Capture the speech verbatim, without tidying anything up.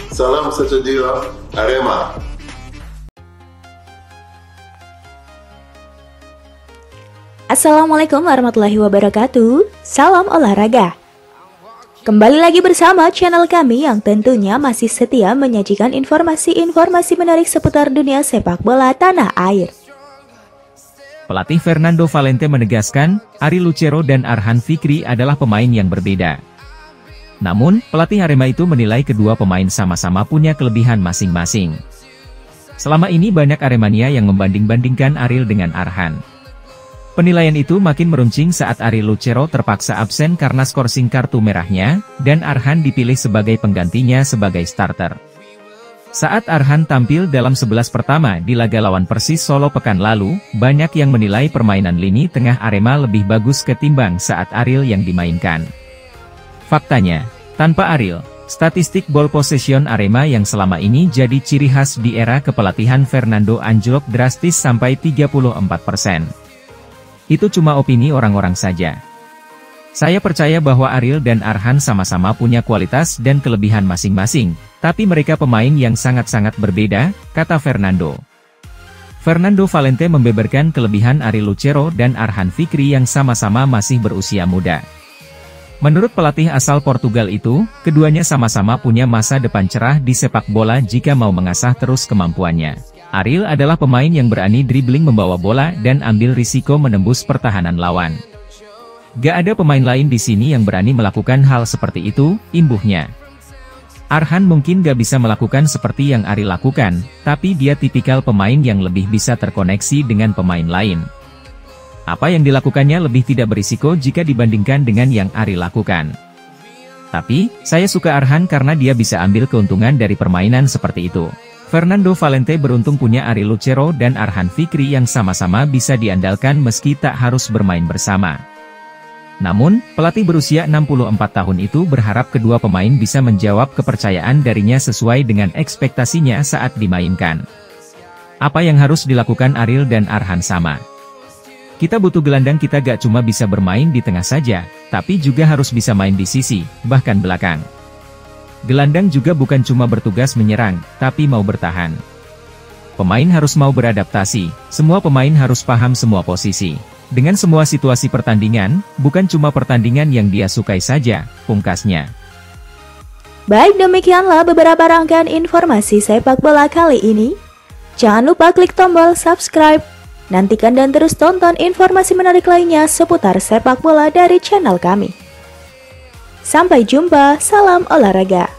Salam sejahtera, Arema. Assalamualaikum warahmatullahi wabarakatuh. Salam olahraga. Kembali lagi bersama channel kami yang tentunya masih setia menyajikan informasi-informasi menarik seputar dunia sepak bola tanah air. Pelatih Fernando Valente menegaskan, Ari Lucero dan Arhan Fikri adalah pemain yang berbeda. Namun, pelatih Arema itu menilai kedua pemain sama-sama punya kelebihan masing-masing. Selama ini banyak Aremania yang membanding-bandingkan Ariel dengan Arhan. Penilaian itu makin meruncing saat Ari Lucero terpaksa absen karena skorsing kartu merahnya, dan Arhan dipilih sebagai penggantinya sebagai starter. Saat Arhan tampil dalam sebelas pertama di laga lawan Persis Solo pekan lalu, banyak yang menilai permainan lini tengah Arema lebih bagus ketimbang saat Ariel yang dimainkan. Faktanya, tanpa Ariel, statistik ball possession Arema yang selama ini jadi ciri khas di era kepelatihan Fernando anjlok drastis sampai tiga puluh empat persen. Itu cuma opini orang-orang saja. Saya percaya bahwa Ariel dan Arhan sama-sama punya kualitas dan kelebihan masing-masing, tapi mereka pemain yang sangat-sangat berbeda, kata Fernando. Fernando Valente membeberkan kelebihan Ari Lucero dan Arhan Fikri yang sama-sama masih berusia muda. Menurut pelatih asal Portugal itu, keduanya sama-sama punya masa depan cerah di sepak bola jika mau mengasah terus kemampuannya. Ariel adalah pemain yang berani dribbling membawa bola dan ambil risiko menembus pertahanan lawan. Gak ada pemain lain di sini yang berani melakukan hal seperti itu, imbuhnya. Arhan mungkin gak bisa melakukan seperti yang Ari lakukan, tapi dia tipikal pemain yang lebih bisa terkoneksi dengan pemain lain. Apa yang dilakukannya lebih tidak berisiko jika dibandingkan dengan yang Ari lakukan. Tapi, saya suka Arhan karena dia bisa ambil keuntungan dari permainan seperti itu. Fernando Valente beruntung punya Ari Lucero dan Arhan Fikri yang sama-sama bisa diandalkan meski tak harus bermain bersama. Namun, pelatih berusia enam puluh empat tahun itu berharap kedua pemain bisa menjawab kepercayaan darinya sesuai dengan ekspektasinya saat dimainkan. Apa yang harus dilakukan Ariel dan Arhan sama. Kita butuh gelandang kita gak cuma bisa bermain di tengah saja, tapi juga harus bisa main di sisi, bahkan belakang. Gelandang juga bukan cuma bertugas menyerang, tapi mau bertahan. Pemain harus mau beradaptasi, semua pemain harus paham semua posisi. Dengan semua situasi pertandingan, bukan cuma pertandingan yang dia sukai saja, pungkasnya. Baik, demikianlah beberapa rangkaian informasi sepak bola kali ini. Jangan lupa klik tombol subscribe. Nantikan dan terus tonton informasi menarik lainnya seputar sepak bola dari channel kami. Sampai jumpa, salam olahraga.